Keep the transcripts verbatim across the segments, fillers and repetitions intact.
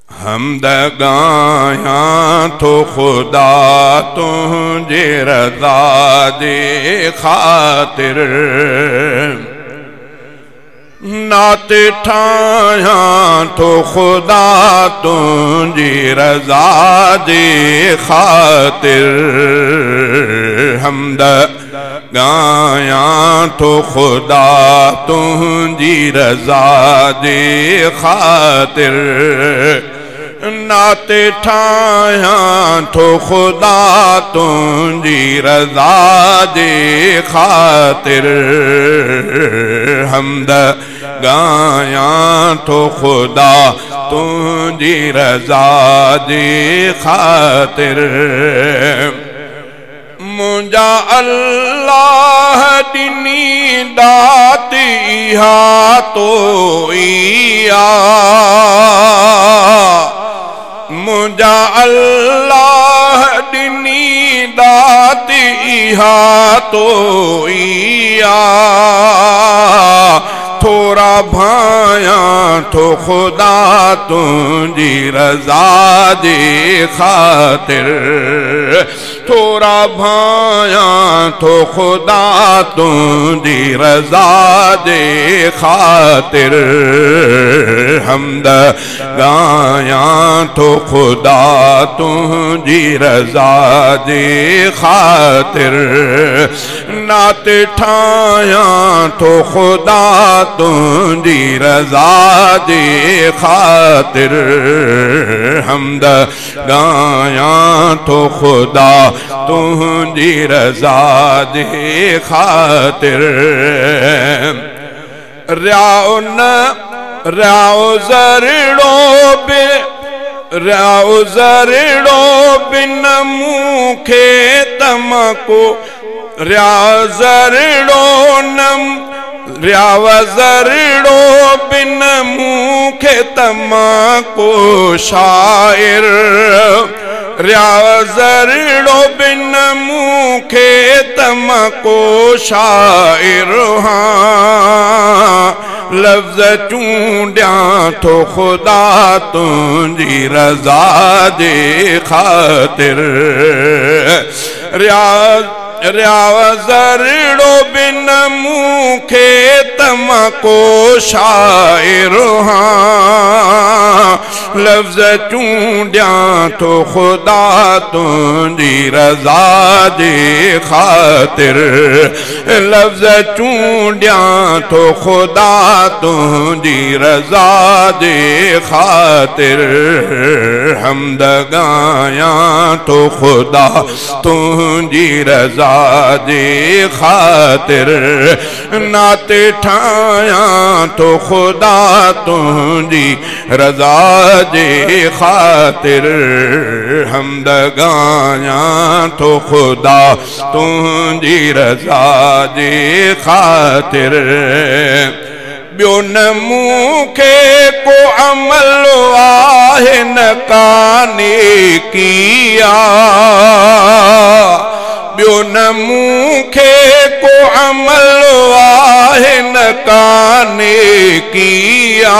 हमद गाया तो खुदा तुझे रज़ा दे खातिर, नात ठाया तो खुदा तुझी रज़ा दे खातिर। हमद गाया तो खुदा तुझी रज़ा दे खातिर, नात ठाया तो खुदा तुझी रज़ा दे खातिर। हमद गाया तो खुदा तुझी रज़ा दे खातिर। मुझा अल्लाह दिनी दाती हा तो इया, मुझा अल्लाह दिनी दाती हा तो इया। थोड़ा भाया तो खुदा तुझी रज़ा दे खातिर, थोड़ा भाया तो खुदा तुझी रज़ा दे खातिर। हमद गाया तो खुदा तुझी रज़ा दे खातिर, नात ठाया तो खुदा तुझी रज़ा दे खातिर। हमद गाया तो खुदा तुझी रज़ा दे खातिर। रयाओ न रयाओ ज़रड़ो बे रयाओ ज़रड़ो बिन मुखे तमको, रयाओ ज़रड़ो नम रयाव ज़रड़ो बिन मुखे तमको शायर। रयाव ज़रड़ो बिन मुखे तमको शायर। हाँ लफ्ज़ चूंडिया तो खुदा तुझी रज़ा दे खातिर। रियाज़ रयाव ज़रड़ो बिन मुखे तमको शायर। हाँ लफ्ज़ चूंडिया तो खुदा तुझी रज़ा दे खातिर। लफ्ज़ चूंडिया तो खुदा तुझी रज़ा दे खातिर। हमद गाया तो खुदा तुझी रज़ा दे खातिर, नात ठाया तो खुदा तुझी रज़ा दे खातिर। हमद गाया तो खुदा तुझी रज़ा दे खातिर। ब्यो न मुखे को अमल आहे न काने किया, ब्यो न मुखे को अमल आहे न काने किया।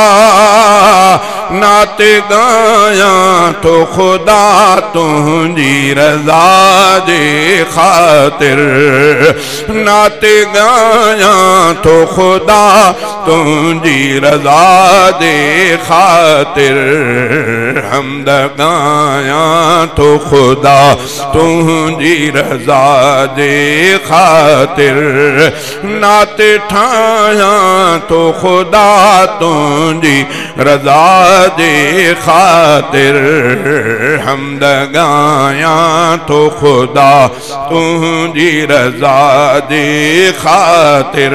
नात गाया तो खुदा तुझी रज़ा दे खातिर। नात गाया तो खुदा तुझी रज़ा दे खातिर। हमद गाया तो खुदा तुझी रज़ा दे खातिर। नात ठाया तो खुदा तुझी रज़ा दे खातिर। हमद गाया तो खुदा तुझी रज़ा दे खातिर।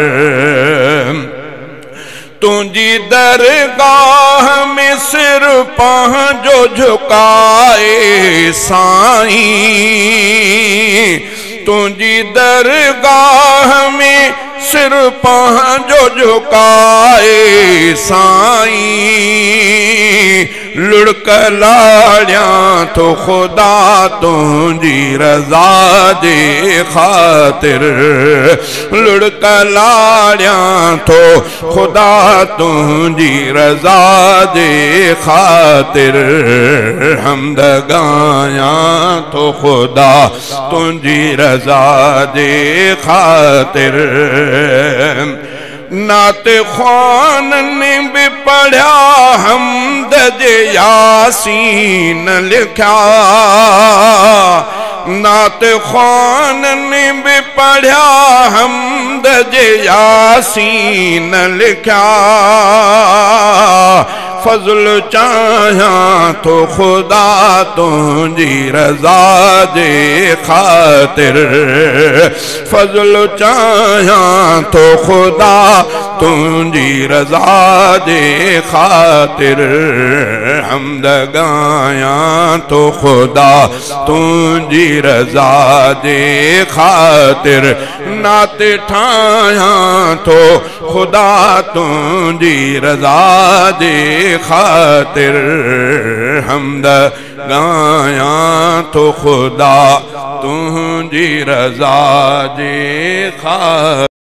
तुझी दरगाह में सिर पहुँचो झुकाए साईं, तुझी दरगाह में सिर पहुँचो झुकाए साईं। लुढ़क लाड़िया तो खुदा तुझी रजा दे खातिर, लुढ़क लाड़िया तो खुदा तुझी रजा दे खातिर, हमद गाया तो खुदा तुझी रजा दे खातिर। नाते ख़्वान ने भी पढ़ा हमद यासीन लिखा, नाते ख़्वान ने भी पढ़ा हमद यासीन लिखा, फजल चाहा तो खुदा तुझी रजा दे खातिर, फजल चाहा तो खुदा तुझी रजा दे खातिर, हमद गाया तो खुदा तुझी रजा दे खातिर, नाते ठाया तो खुदा तुझी रजा दे खातिर, हमद गाया तो खुदा तुझी रजा दे खातिर।